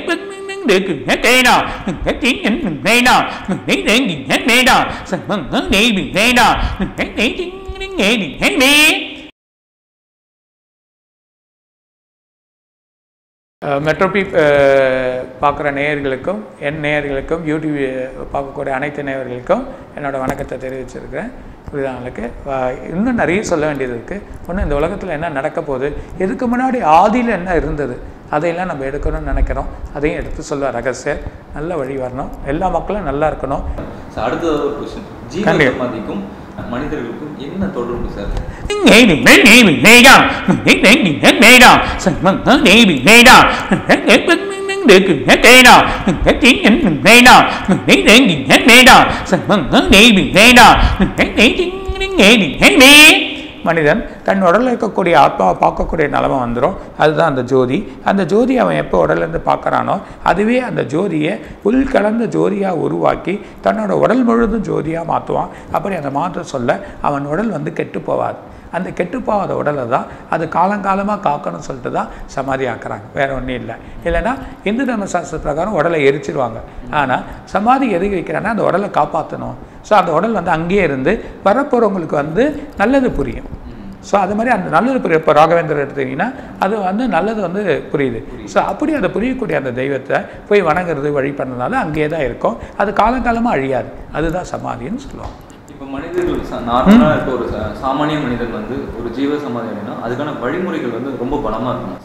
METROPEEP பார்க்குற நேயர்களுக்கும் என் நேயர்களுக்கும் யூடியூப் பார்க்கக்கூடிய அனைத்து நேயர்களுக்கும் என்னோட வணக்கத்தை தெரிவிச்சிருக்கிறேன். புரிதலுக்கு இன்னும் நிறைய சொல்ல வேண்டியது இருக்குது. ஒன்று, இந்த உலகத்தில் என்ன நடக்க போகுது, இதுக்கு முன்னாடி ஆதியில் என்ன இருந்தது, அதையெல்லாம் நம்ம எடுக்கணும்னு நினைக்கிறோம். அதையும் எடுத்து சொல்லுவார் அகஸ்தியர். நல்ல வழி வரணும், எல்லா மக்களும் நல்லா இருக்கணும். அடுத்த ஒரு கொஸ்டின், ஜீவசமாதிக்கும் மனிதர்களுக்கும் என்ன தொடர்பு சார்? மனிதன் தன் உடலில் இருக்கக்கூடிய ஆத்மாவை பார்க்கக்கூடிய நிலைமை வந்துடும். அதுதான் அந்த ஜோதி. அந்த ஜோதி அவன் எப்போ உடலேருந்து பார்க்குறானோ அதுவே அந்த ஜோதியை உள்கலந்த ஜோதியாக உருவாக்கி தன்னோட உடல் முழுதும் ஜோதியாக மாற்றுவான். அப்படி அதை மாற்ற சொல்ல அவன் உடல் வந்து கெட்டு போவாது. அந்த கெட்டுப்போகாத உடலை தான் அது காலங்காலமாக காக்கணும்னு சொல்லிட்டு தான் சமாதி ஆக்குறாங்க. வேறு ஒன்றும் இல்லை. இல்லைன்னா இந்து தர்மசாஸ்திர பிரகாரம் உடலை எரிச்சிருவாங்க. ஆனால் சமாதி எதுக்கு வைக்கிறாங்கன்னா அந்த உடலை காப்பாற்றணும். ஸோ அந்த உடல் வந்து அங்கேயே இருந்து வரப்போகிறவங்களுக்கு வந்து நல்லது புரியும். ஸோ அது மாதிரி அந்த நல்லது புரியும். இப்போ ராகவேந்திரர் எடுத்தீங்கன்னா அது வந்து நல்லது வந்து புரியுது. ஸோ அப்படி அதை புரியக்கூடிய அந்த தெய்வத்தை போய் வணங்குறது வழி பண்ணதுனால அங்கேயே தான் இருக்கும். அது காலங்காலமாக அழியாது. அதுதான் சமாதின்னு சொல்லுவாங்க. இப்போ மனிதர்கள் நார்மலாக இருக்க ஒரு சாமானிய மனிதன் வந்து ஒரு ஜீவ சமாதி அப்படின்னா அதுக்கான வழிமுறைகள் வந்து ரொம்ப பலமாக இருக்கும்.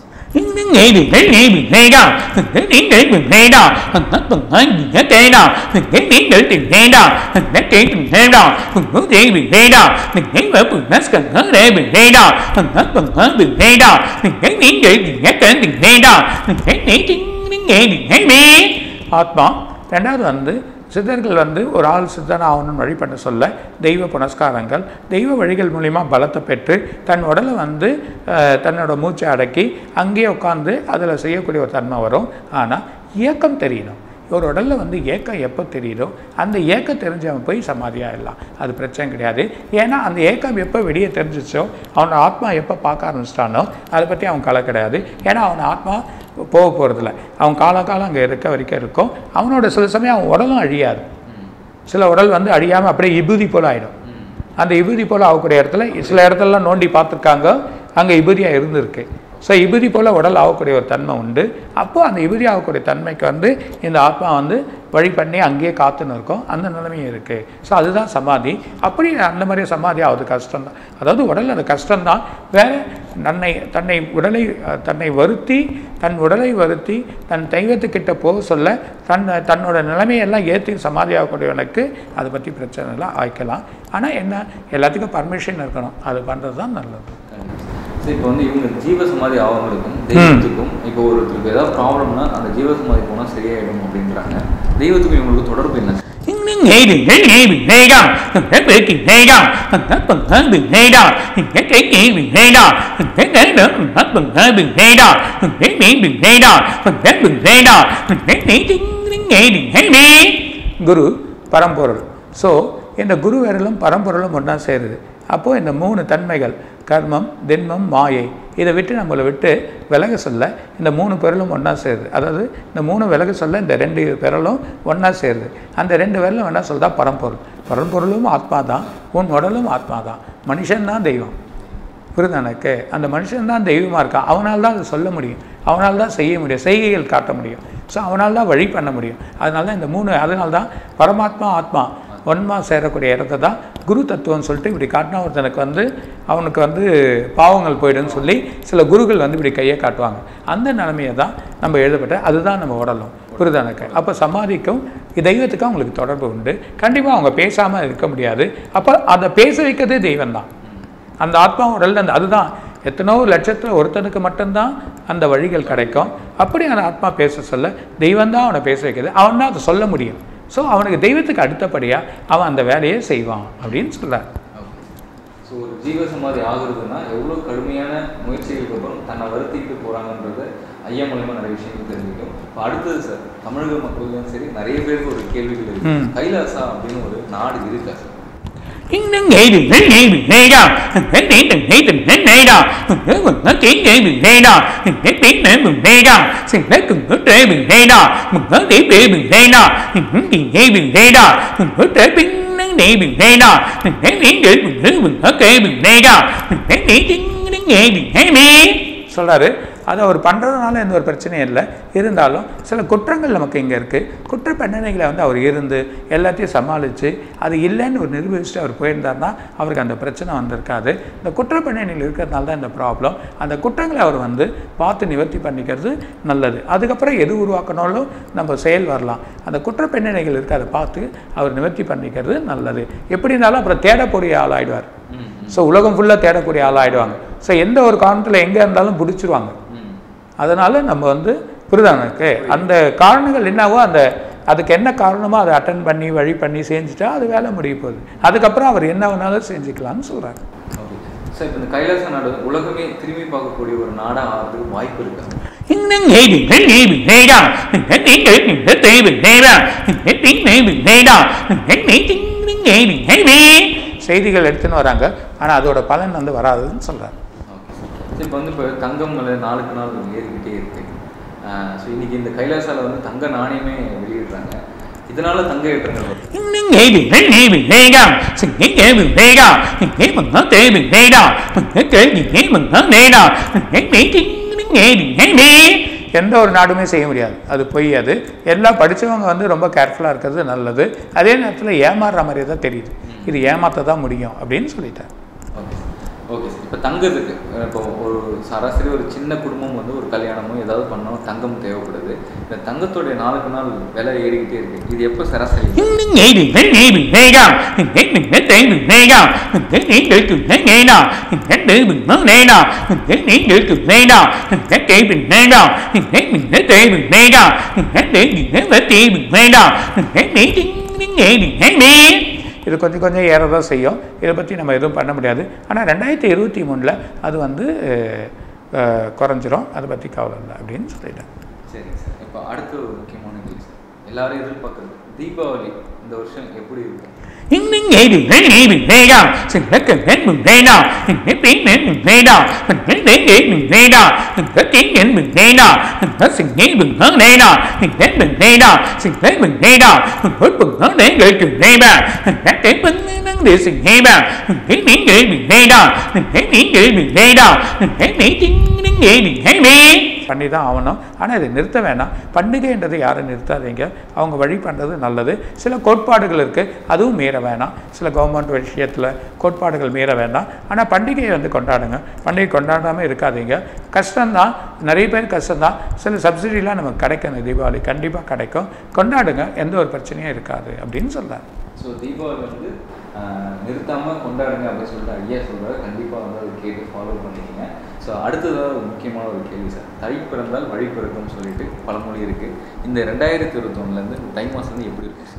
ஆத்மா. ரெண்டாவது வந்து சித்தர்கள் வந்து ஒரு ஆள் சித்தன் ஆகணும்னு வழி பண்ண சொல்ல தெய்வ புனஸ்காரங்கள், தெய்வ வழிகள் மூலிமா பலத்தை பெற்று தன் உடலை வந்து தன்னோட மூச்சை அடக்கி அங்கேயே உட்காந்து அதில் செய்யக்கூடிய ஒரு தன்மை வரும். ஆனால் இயக்கம் தெரியணும். ஒரு உடலில் வந்து ஏக்கம் எப்போ தெரியுதோ அந்த ஏக்கம் தெரிஞ்சவன் போய் சமாதியாகிடலாம். அது பிரச்சனை கிடையாது. ஏன்னா அந்த ஏக்கம் எப்போ வெளியே தெரிஞ்சிச்சோ அவனோட ஆத்மா எப்போ பார்க்க ஆரம்பிச்சிட்டானோ அதை பற்றி அவன் கலை கிடையாது. ஏன்னா அவன் ஆத்மா போக போகிறதில்ல. அவன் காலம் அங்கே இருக்க வரைக்கும் இருக்கும். அவனோட சில சமயம் அவன் உடலும் அழியாது. சில உடல் வந்து அழியாமல் அப்படியே விபூதி போல் ஆகிடும். அந்த விபூதி போல் ஆகக்கூடிய இடத்துல சில இடத்துலலாம் நோண்டி பார்த்துருக்காங்க, அங்கே விபூதியாக இருந்திருக்கு. ஸோ விபூதி போல் உடல் ஆகக்கூடிய ஒரு தன்மை உண்டு. அப்போது அந்த விபூதி ஆகக்கூடிய தன்மைக்கு வந்து இந்த ஆத்மா வந்து வழி பண்ணி அங்கேயே காத்துன்னு இருக்கும். அந்த நிலைமையும் இருக்குது. ஸோ அதுதான் சமாதி. அப்படி அந்த மாதிரி சமாதி ஆகுது கஷ்டம்தான். அதாவது உடல் அது கஷ்டம்தான். வேறு தன்னை வருத்தி தன் உடலை வருத்தி தன் தெய்வத்துக்கிட்ட போக சொல்ல தன்னோட நிலைமையெல்லாம் ஏற்றி சமாதி ஆகக்கூடியவனுக்கு அதை பற்றி பிரச்சனை எல்லாம் ஆய்க்கலாம். ஆனால் என்ன, எல்லாத்துக்கும் பர்மிஷன் இருக்கணும். அது பண்ணுறது தான் நல்லது. இப்போ வந்து இவங்க ஜீவசமாதி ஆவங்களுக்கும் தெய்வத்துக்கும் இப்போ ஒருத்தருக்கு ஏதாவது ப்ராப்ளம்னா அந்த ஜீவசமாதி போனால் சரியாயிடும் அப்படின்றாங்க. தெய்வத்துக்கும் இவங்களுக்கு தொடர்பு என்ன? குரு பரம்பொருள். ஸோ இந்த குரு விரலும் பரம்பொருளும் ஒன்றா சேருது. அப்போது இந்த 3 தன்மைகள் கர்மம், திண்மம், மாயை, இதை விட்டு நம்மளை விட்டு விலக சொல்ல இந்த 3 பெறலும் ஒன்றா சேருது. அதாவது இந்த 3 விலக சொல்ல இந்த 2 பெறலும் ஒன்றா சேருது. அந்த 2 விரலும் ஒன்றா சொல்ல பரம்பொருள். பரம்பொருளும் ஆத்மா தான், உன் உடலும் ஆத்மா தான். மனுஷன்தான் தெய்வம். புரிதனுக்கு அந்த மனுஷன்தான் தெய்வமாக இருக்கான். அவனால் தான் அதை சொல்ல முடியும், அவனால் தான் செய்ய முடியும், செய்கைகள் காட்ட முடியும். ஸோ அவனால் தான் வழி பண்ண முடியும். அதனால தான் இந்த 3, அதனால தான் பரமாத்மா ஆத்மா ஒன்மா சேரக்கூடிய இடத்த தான் குரு தத்துவம்னு சொல்லிட்டு இப்படி காட்டினா ஒருத்தனுக்கு வந்து அவனுக்கு வந்து பாவங்கள் போய்டுன்னு சொல்லி சில குருகள் வந்து இப்படி கையை காட்டுவாங்க. அந்த நிலைமையை தான் நம்ம எழுதப்பட்ட அதுதான் நம்ம உடலும். புரிதனுக்கு அப்போ சமாதிக்கும் தெய்வத்துக்கும் அவங்களுக்கு தொடர்பு உண்டு. கண்டிப்பாக அவங்க பேசாமல் இருக்க முடியாது. அப்போ அதை பேச வைக்கிறதே தெய்வம் தான். அந்த ஆத்மா உடல் அதுதான். எத்தனோ லட்சத்தில் ஒருத்தனுக்கு மட்டும்தான் அந்த வழிகள் கிடைக்கும். அப்படி அந்த ஆத்மா பேச சொல்ல தெய்வம் தான் அவனை பேச வைக்கிறது. அவன் தான் அதை சொல்ல முடியும். ஸோ அவனுக்கு தெய்வத்துக்கு அடுத்தபடியாக அவன் அந்த வேலையை செய்வான் அப்படின்னு சொல்கிறார். ஸோ ஒரு ஜீவசமாதி ஆகுறதுன்னா எவ்வளோ கடுமையான முயற்சிகளுக்கு அப்புறம் தன்னை வருத்திட்டு போகிறாங்கன்றது ஐயா மூலமாக நிறைய விஷயங்கள் தெரிஞ்சுக்கும். இப்போ அடுத்தது சார், தமிழக மக்களுக்கும் சரி நிறைய பேருக்கு ஒரு கேள்விகள் இருக்குது. கைலாசா அப்படின்னு ஒரு நாடு இருக்கா சார்? சொல்றாரு. அதை அவர் பண்ணுறதுனால எந்த ஒரு பிரச்சனையும் இல்லை. இருந்தாலும் சில குற்றங்கள் நமக்கு இங்கே இருக்குது. குற்ற பின்னணிகளை வந்து அவர் இருந்து எல்லாத்தையும் சமாளித்து அது இல்லைன்னு ஒரு நிரூபிச்சுட்டு அவர் போயிருந்தார்னா அவருக்கு அந்த பிரச்சனை வந்திருக்காது. இந்த குற்ற பின்னணியில் இருக்கிறதுனால தான் இந்த ப்ராப்ளம். அந்த குற்றங்களை அவர் வந்து பார்த்து நிவர்த்தி பண்ணிக்கிறது நல்லது. அதுக்கப்புறம் எது உருவாக்கணும்லும் நம்ம செயல் வரலாம். அந்த குற்ற பின்னணிகள் இருக்குது, அதை பார்த்து அவர் நிவர்த்தி பண்ணிக்கிறது நல்லது. எப்படி இருந்தாலும் அப்புறம் தேடக்கூடிய ஆளாயிடுவார். ஸோ உலகம் ஃபுல்லாக தேடக்கூடிய ஆளாயிடுவாங்க. ஸோ எந்த ஒரு காரணத்தில் எங்கே இருந்தாலும் பிடிச்சிருவாங்க. அதனால் நம்ம வந்து புரிதானுக்கு அந்த காரணங்கள் என்னவோ அதுக்கு என்ன காரணமோ அதை அட்டன் பண்ணி வழி பண்ணி செஞ்சுட்டா அது வேலை முடிய போகுது. அதுக்கப்புறம் அவர் என்ன வேணாலும் செஞ்சுக்கலாம்னு சொல்கிறாங்க. சார், இப்போ இந்த கைலாச நாடு உலகமே திரும்பி பார்க்கக்கூடிய ஒரு நாடாக ஆகிறதுக்கு வாய்ப்பு இருக்கு. செய்திகள் எடுத்துன்னு வராங்க, ஆனால் அதோட பலன் வந்து வராதுன்னு சொல்கிறாங்க. இப்போ வந்து இப்போ தங்கம் நாளுக்கு நாள் ஏறிக்கிட்டே இருக்கு. ஸோ இன்னைக்கு இந்த கைலாசால வந்து தங்க நாணயமே வெளியிடுறாங்க. இதனால தங்க ஏற்றங்கள் எந்த ஒரு நாடுமே செய்ய முடியாது. அது பொய். அது எல்லாம் படித்தவங்க வந்து ரொம்ப கேர்ஃபுல்லாக இருக்கிறது நல்லது. அதே நேரத்தில் ஏமாறுற மாதிரியே தான் தெரியுது. இது ஏமாற்ற தான் முடியும் அப்படின்னு சொல்லிட்டார். ஓகே சார், இப்போ தங்கத்துக்கு இப்போ ஒரு சராசரி ஒரு சின்ன குடும்பம் வந்து ஒரு கல்யாணமோ ஏதாவது பண்ணோம், தங்கம் தேவைப்படுது. இந்த தங்கத்தோடைய நாளுக்கு நாள் விலை ஏறிக்கிட்டே இருக்கு. இது எப்போ சராசரி? இது கொஞ்சம் கொஞ்சம் ஏறதான் செய்யும். இதை பற்றி நம்ம எதுவும் பண்ண முடியாது. ஆனால் 2023 அது வந்து குறைஞ்சிரும். அதை பற்றி கவலை இல்லை அப்படின்னு சொல்லிட்டேன். சரிங்க சார். இப்போ அடுத்த ஒரு முக்கியமான கேள்வி சார், எல்லாரும் எதிர்பார்க்குறது தீபாவளி இந்த வருஷம் எப்படி இருக்கும்? பண்ணி தான் ஆகணும். ஆனால் இதை நிறுத்த வேணாம். பண்டிகைன்றது யாரும் நிறுத்தாதீங்க. அவங்க வழி பண்ணுறது நல்லது. சில கோட்பாடுகள் இருக்குது, அதுவும் மீற வேணாம். சில கவர்மெண்ட் விஷயத்தில் கோட்பாடுகள் மீற வேண்டாம். ஆனால் பண்டிகையை வந்து கொண்டாடுங்க. பண்டிகை கொண்டாடாமல் இருக்காதீங்க. கஷ்டம்தான், நிறைய பேர் கஷ்டம்தான். சில சப்சிடிலாம் நமக்கு கிடைக்கும். தீபாவளி கண்டிப்பாக கிடைக்கும். கொண்டாடுங்க, எந்த ஒரு பிரச்சனையும் இருக்காது அப்படின்னு சொல்கிறார். ஸோ தீபாவளி வந்து நிறுத்தாமல் கொண்டாடுங்க அப்படின்னு சொல்லிட்டு ஐயா சொல்கிறார். கண்டிப்பாக வந்து அதை கேட்டு ஃபாலோ பண்ணிக்கங்க. ஸோ அடுத்ததாக ஒரு முக்கியமான ஒரு கேள்வி சார், தை பிறந்தால் வழி பிறக்கும்னு சொல்லிட்டு பழமொழி இருக்குது. இந்த 2021 தை மாதம் வந்து எப்படி இருக்கு?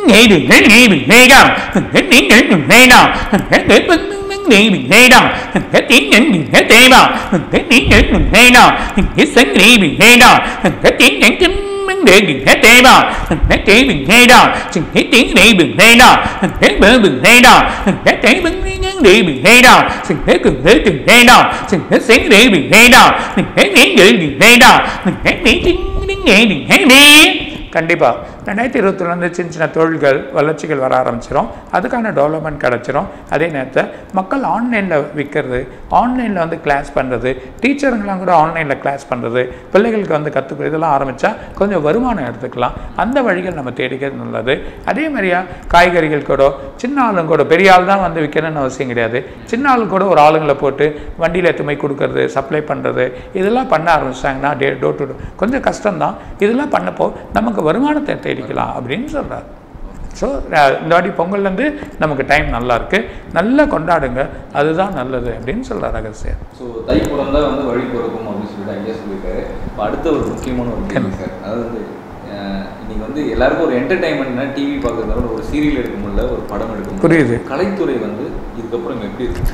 கண்டிப்பாக 2021 சின்ன சின்ன தொழில்கள் வளர்ச்சிகள் வர ஆரம்பிச்சிடும். அதுக்கான டெவலப்மெண்ட் கிடச்சிரும். அதே நேரத்தில் மக்கள் ஆன்லைனில் விற்கிறது, ஆன்லைனில் வந்து கிளாஸ் பண்ணுறது, டீச்சருங்களாம் கூட ஆன்லைனில் கிளாஸ் பண்ணுறது, பிள்ளைகளுக்கு வந்து கற்றுக்கிறது, இதெல்லாம் ஆரம்பித்தா கொஞ்சம் வருமானம் எடுத்துக்கலாம். அந்த வழிகள் நம்ம தேடிக்கிறது நல்லது. அதே மாதிரியா காய்கறிகள் கூட சின்ன ஆளுங்க கூட, பெரிய ஆள் தான் வந்து விற்கணும்னு அவசியம் கிடையாது. சின்ன ஆளு கூட ஒரு ஆளுங்களை போட்டு வண்டியில் எடுத்துமை கொடுக்கறது, சப்ளை பண்ணுறது, இதெல்லாம் பண்ண ஆரம்பிச்சிட்டாங்கன்னா டோர் டு டோர் கொஞ்சம் கஷ்டம்தான். இதெல்லாம் பண்ணப்போ நமக்கு வருமானத்தை தேடிக்கலாம் அப்படின்னு சொல்கிறார். ஸோ இந்த வாட்டி பொங்கல்லேருந்து நமக்கு டைம் நல்லா இருக்குது, நல்லா கொண்டாடுங்க, அதுதான் நல்லது அப்படின்னு சொல்கிறார் அகஸ்தியர். ஸோ தை பிறந்தால் வந்து வழி பிறக்கும் அப்படின்னு சொல்லிட்டு ஐயா சொல்லியிருக்காரு. இப்போ அடுத்த ஒரு முக்கியமான ஒரு கேள்வி சார், அதாவது வந்து இன்னைக்கு வந்து எல்லாருக்கும் ஒரு என்டர்டைன்மெண்ட்னா டிவி பார்க்கறதால ஒரு சீரியல் எடுக்க முடியல, ஒரு படம் எடுக்க முடியல. புரியுது. கலைத்துறை வந்து இது இதுக்கப்புறம் எப்படி இருக்கு?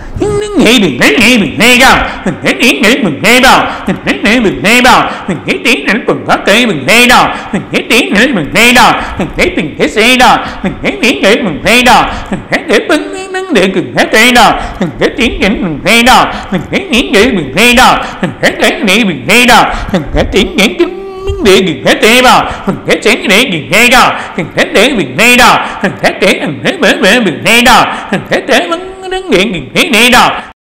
để gì hết thế mà hết chén để gì nghe đó hết để bị nghe đó hết để hết bể bị nghe đó hết để vẫn đứng nghiện gì thế này đó.